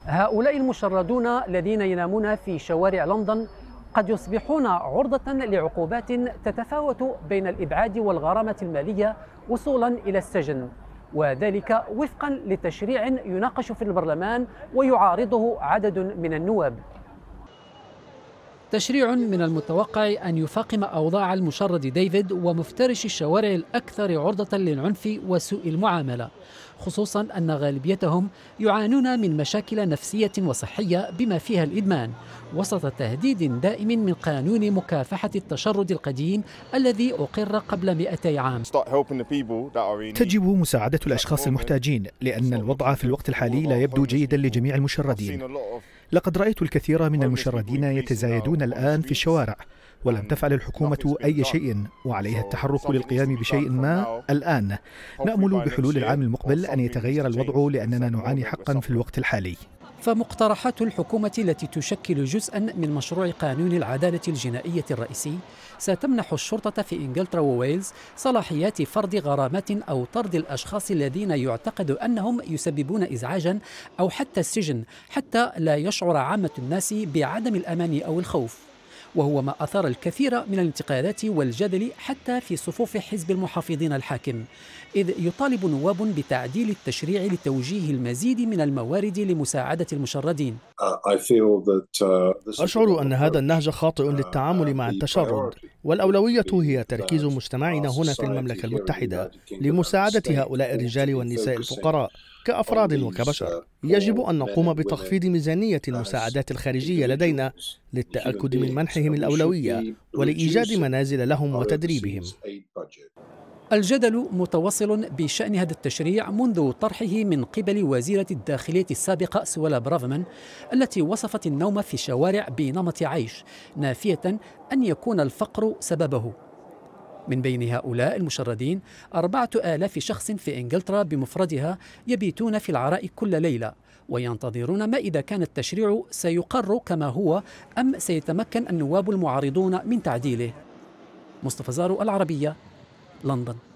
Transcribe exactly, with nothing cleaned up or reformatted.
هؤلاء المشردون الذين ينامون في شوارع لندن قد يصبحون عرضة لعقوبات تتفاوت بين الإبعاد والغرامة المالية وصولا إلى السجن، وذلك وفقا لتشريع يناقش في البرلمان ويعارضه عدد من النواب. تشريع من المتوقع أن يفاقم أوضاع المشرد ديفيد ومفترش الشوارع الأكثر عرضة للعنف وسوء المعاملة، خصوصا أن غالبيتهم يعانون من مشاكل نفسية وصحية بما فيها الإدمان، وسط تهديد دائم من قانون مكافحة التشرد القديم الذي أقر قبل مئتي عام. تجب مساعدة الأشخاص المحتاجين، لأن الوضع في الوقت الحالي لا يبدو جيدا لجميع المشردين. لقد رأيت الكثير من المشردين يتزايدون الآن في الشوارع، ولم تفعل الحكومة أي شيء، وعليها التحرك للقيام بشيء ما الآن. نأمل بحلول العام المقبل أن يتغير الوضع، لأننا نعاني حقا في الوقت الحالي. فمقترحات الحكومة التي تشكل جزءا من مشروع قانون العدالة الجنائية الرئيسي ستمنح الشرطة في إنجلترا وويلز صلاحيات فرض غرامات أو طرد الأشخاص الذين يعتقد أنهم يسببون إزعاجا أو حتى السجن، حتى لا يشعر عامة الناس بعدم الأمان أو الخوف، وهو ما أثار الكثير من الانتقادات والجدل حتى في صفوف حزب المحافظين الحاكم، إذ يطالب نواب بتعديل التشريع لتوجيه المزيد من الموارد لمساعدة المشردين. أشعر أن هذا النهج خاطئ للتعامل مع التشرد، والأولوية هي تركيز مجتمعنا هنا في المملكة المتحدة لمساعدة هؤلاء الرجال والنساء الفقراء كأفراد وكبشر. يجب أن نقوم بتخفيض ميزانية المساعدات الخارجية لدينا للتأكد من منحهم الأولوية ولإيجاد منازل لهم وتدريبهم. الجدل متواصل بشأن هذا التشريع منذ طرحه من قبل وزيرة الداخلية السابقة سويلا برافمان، التي وصفت النوم في الشوارع بنمط عيش، نافية أن يكون الفقر سببه. من بين هؤلاء المشردين أربعة آلاف شخص في إنجلترا بمفردها يبيتون في العراء كل ليلة، وينتظرون ما إذا كان التشريع سيقر كما هو أم سيتمكن النواب المعارضون من تعديله. مصطفى زارو، العربية، لندن.